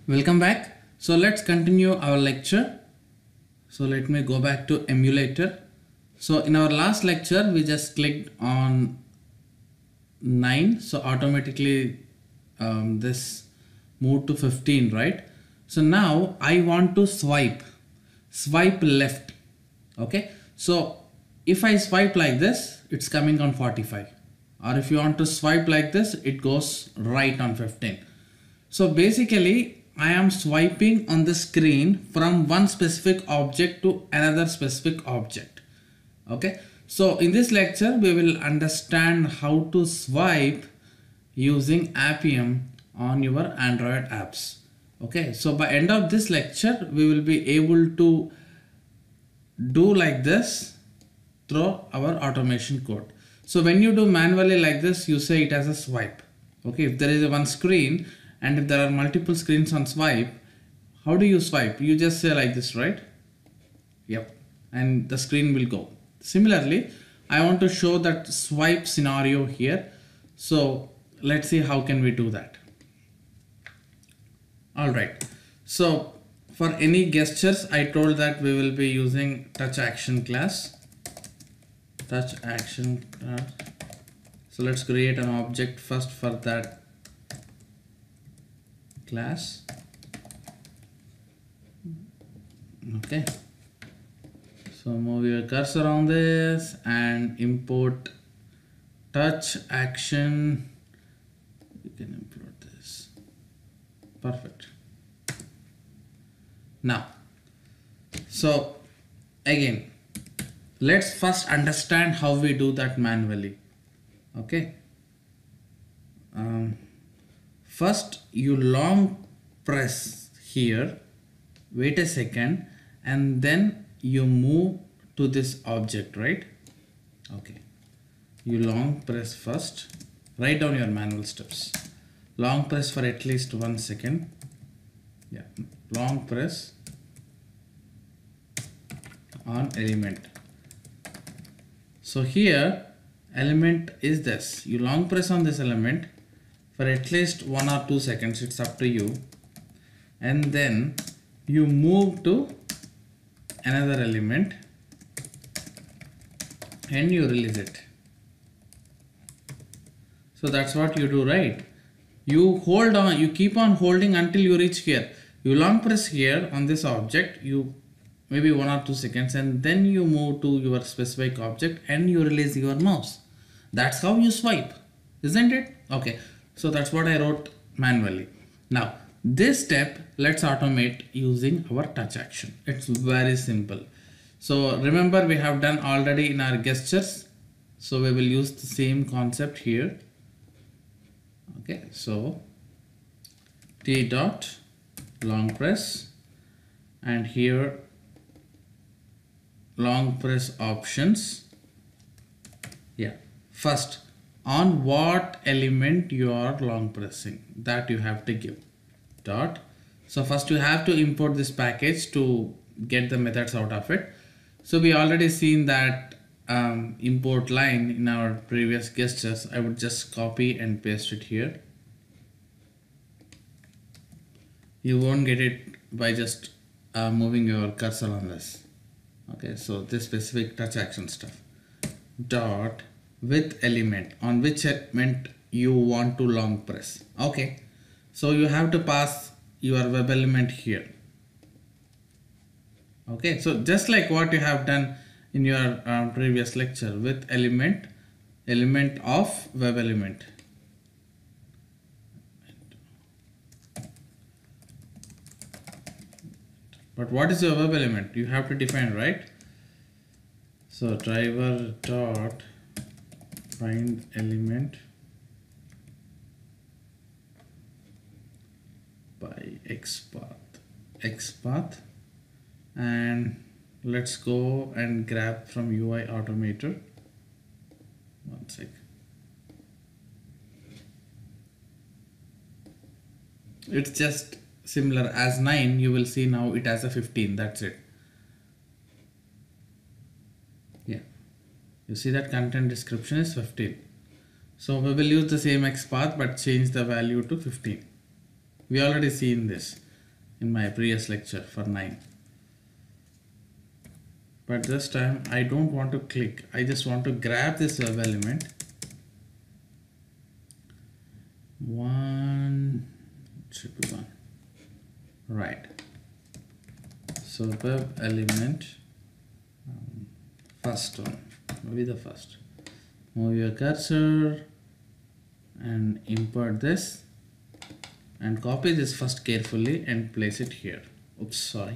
Welcome back. So let's continue our lecture. So let me go back to emulator. So in our last lecture we just clicked on 9, so automatically this moved to 15, right? So now I want to swipe left. Okay, so if I swipe like this, it's coming on 45, or if you want to swipe like this, it goes right on 15. So basically I am swiping on the screen from one specific object to another specific object. Okay, so in this lecture we will understand how to swipe using Appium on your Android apps. Okay, so by end of this lecture we will be able to do like this through our automation code. So when you do manually like this, you say it as a swipe. Okay, if there is a one screen and if there are multiple screens on swipe, how do you swipe? You just say like this, right? Yep, and the screen will go. Similarly, I want to show that swipe scenario here. So let's see how can we do that. All right, so for any gestures, I told that we will be using touch action class. So let's create an object first for that class. Okay, so move your cursor on this and import touch action. You can import this. Perfect. Now, so again, let's first understand how we do that manually. Okay. First you long press here, wait a second, and then you move to this object, right? Okay, you long press first, write down your manual steps. Long press for at least 1 second. Yeah, long press on element. So here element is this, you long press on this element for at least 1 or 2 seconds, it's up to you, and then you move to another element and you release it. So that's what you do, right? You hold on, you keep on holding until you reach here. You long press here on this object, you maybe 1 or 2 seconds, and then you move to your specific object and you release your mouse. That's how you swipe, isn't it? Okay, so that's what I wrote manually. Now this step let's automate using our touch action. It's very simple. So remember, we have done already in our gestures, so we will use the same concept here. Okay, so T dot long press, and here long press options. Yeah, first on what element you are long pressing, that you have to give dot. So first you have to import this package to get the methods out of it. So we already seen that import line in our previous gestures. I would just copy and paste it here. You won't get it by just moving your cursor on this. Okay, so this specific touch action stuff. Dot with element, on which element you want to long press. Okay, so you have to pass your web element here. Okay, so just like what you have done in your previous lecture, with element of web element. But what is your web element? You have to define, right? So driver dot find element by xpath, and let's go and grab from UI Automator. 1 sec. It's just similar as 9. You will see now it has a 15. That's it. Yeah, you see that content description is 15. So we will use the same XPath but change the value to 15. We already seen this. in my previous lecture for 9. But this time I don't want to click. I just want to grab this web element. One should be one. Right. So web element, first one, maybe the first. Move your cursor and import this and copy this first carefully and place it here. Oops, sorry.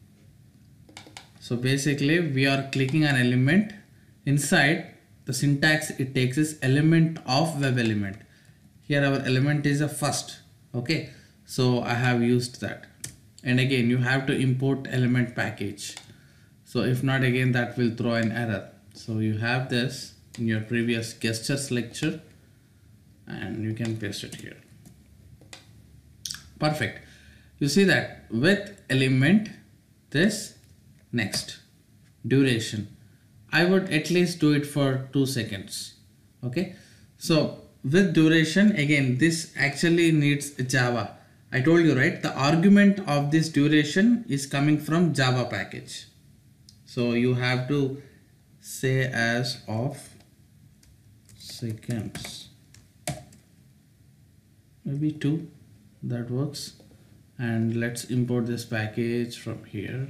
So basically we are clicking an element. Inside the syntax it takes is element of web element. Here our element is a first. Okay, so I have used that. And again you have to import element package. So if not, again that will throw an error. So you have this in your previous gestures lecture and you can paste it here. Perfect. You see that with element, this, next, duration. I would at least do it for 2 seconds. Okay. So with duration, again this actually needs Java. I told you, right, the argument of this duration is coming from Java package. So you have to say as of seconds, maybe 2, that works. And let's import this package from here.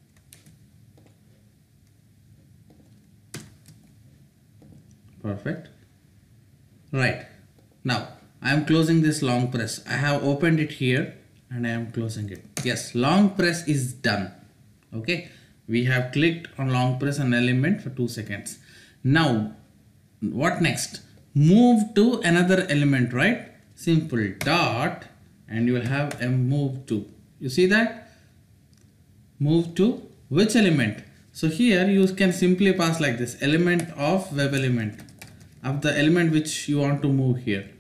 Perfect. Right. Now I am closing this long press. I have opened it here and I am closing it. Yes, long press is done. Okay. We have clicked on long press an element for 2 seconds. Now what next? Move to another element, right? Simple dot and you will have a move to. You see that? Move to which element? So here you can simply pass like this, element of web element, of the element which you want to move here.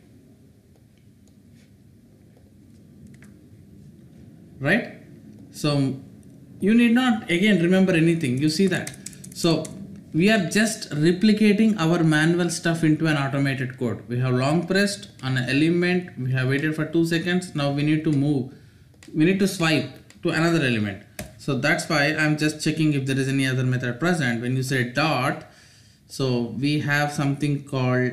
Right? So you need not again remember anything. You see that? So we are just replicating our manual stuff into an automated code. We have long pressed on an element. We have waited for 2 seconds. Now we need to move. We need to swipe to another element. So that's why I'm just checking if there is any other method present. When you say dot, so we have something called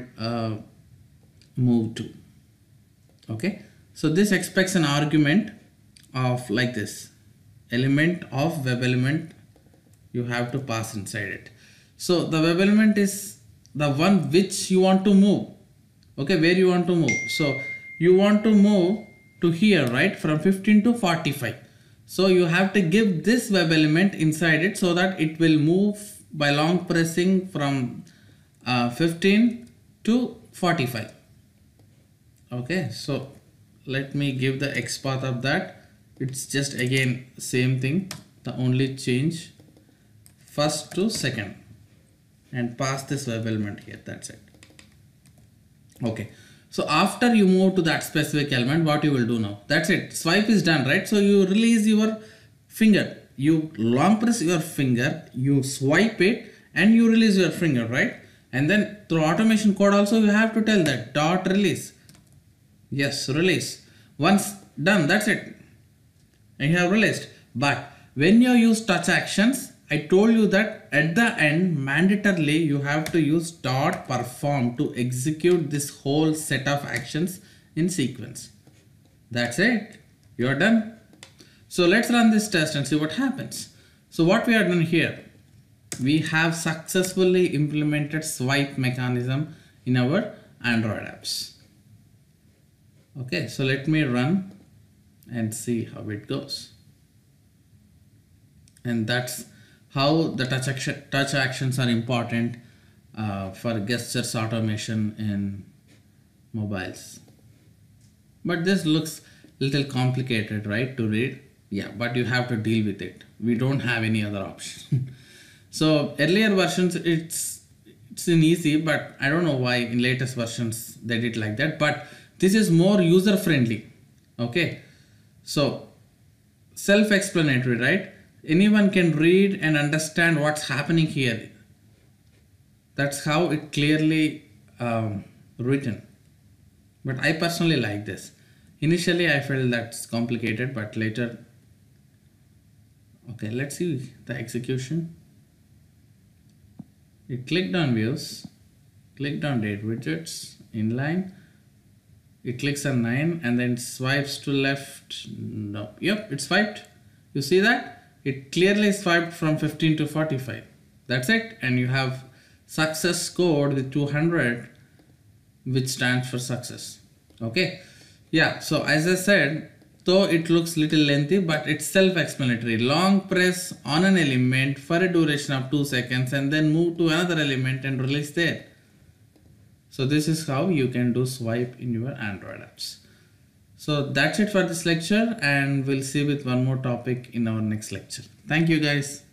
move to. Okay. So this expects an argument of like this, element of web element. You have to pass inside it. So the web element is the one which you want to move. Okay, where you want to move. So you want to move to here, right? From 15 to 45. So you have to give this web element inside it so that it will move by long pressing from 15 to 45. Okay, so let me give the X path of that. It's just again same thing. The only change first to second. And pass this web element here. That's it. Okay. So after you move to that specific element, what you will do now? That's it. Swipe is done, right? So you release your finger. You long press your finger, you swipe it and you release your finger, right? And then through automation code also you have to tell that dot release. Yes, release. Once done, that's it. And you have released. But when you use touch actions, I told you that at the end mandatorily you have to use dot perform to execute this whole set of actions in sequence. That's it. You are done. So let's run this test and see what happens. So what we have done here, we have successfully implemented swipe mechanism in our Android apps. Okay, so let me run and see how it goes. And that's how the touch actions are important for gestures automation in mobiles. But this looks a little complicated, right, to read. Yeah, but you have to deal with it. We don't have any other option. So earlier versions it's in easy, but I don't know why in latest versions they did like that. But this is more user friendly. Okay, so self-explanatory, right? Anyone can read and understand what's happening here. That's how it clearly written. But I personally like this. Initially I felt that's complicated, but later Okay, let's see the execution. It clicked on views, clicked on date widgets, inline. It clicks on 9 and then swipes to left. No, yep, it swiped. You see that? It clearly swiped from 15 to 45. That's it. And you have success scored with 200, which stands for success. Okay. Yeah. So as I said, though it looks little lengthy, but it's self-explanatory. Long press on an element for a duration of 2 seconds and then move to another element and release there. So this is how you can do swipe in your Android apps. So that's it for this lecture, and we'll see with one more topic in our next lecture. Thank you guys.